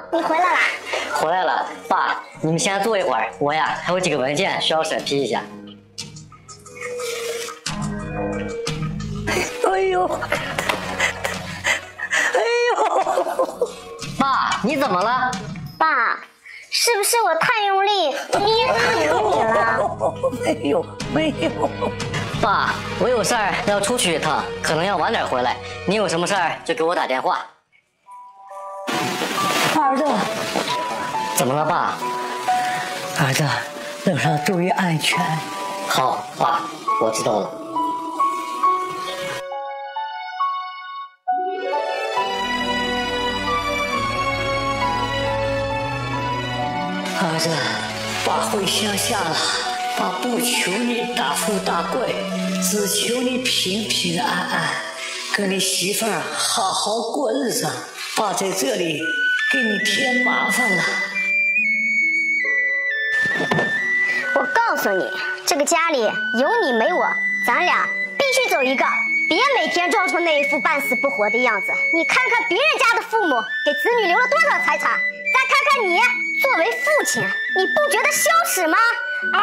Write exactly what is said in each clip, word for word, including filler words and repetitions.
你回来啦？ 回来了，爸，你们先坐一会儿，我呀还有几个文件需要审批一下。 哎呦，哎呦， 爸，你怎么了？ 爸，是不是我太用力捏疼你了？ 没有，没有。 爸，我有事儿要出去一趟，可能要晚点回来。你有什么事儿就给我打电话。 儿子， 怎么了，爸？ 儿子，路上注意安全。 好，爸，我知道了。 儿子，爸回乡下了，爸不求你大富大贵，只求你平平安安，跟你媳妇儿好好过日子。爸在这里给你添麻烦了。 我告诉你，这个家里有你没我，咱俩必须走一个，别每天装出那一副半死不活的样子。你看看别人家的父母给子女留了多少财产，再看看你作为父亲，你不觉得羞耻吗？啊！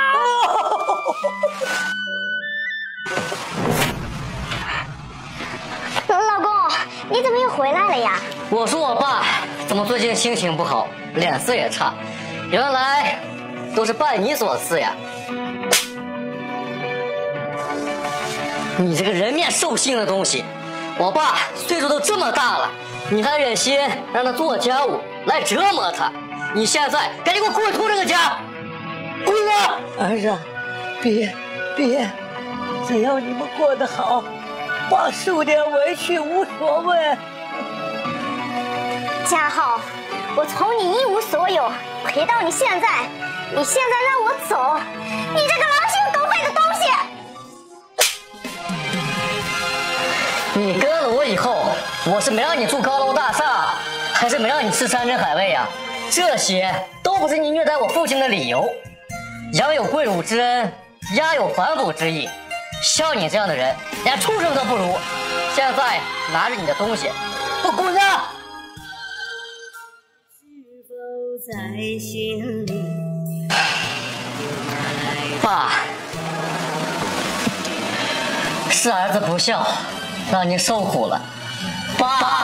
老公，你怎么又回来了呀？ 我说我爸怎么最近心情不好，脸色也差，原来都是拜你所赐呀！你这个人面兽心的东西，我爸岁数都这么大了，你还忍心让他做家务来折磨他？你现在赶紧给我滚出这个家！滚啊！ 儿子，别别，只要你们过得好，爸受点委屈无所谓。 家浩，我从你一无所有陪到你现在，你现在让我走，你这个狼心狗肺的东西！ 你跟了我以后，我是没让你住高楼大厦，还是没让你吃山珍海味呀？这些都不是你虐待我父亲的理由。羊有跪乳之恩，鸦有反哺之意，像你这样的人连畜生都不如。现在拿着你的东西，给我滚啊！ 在心里， 爸，是儿子不孝，让您受苦了。爸。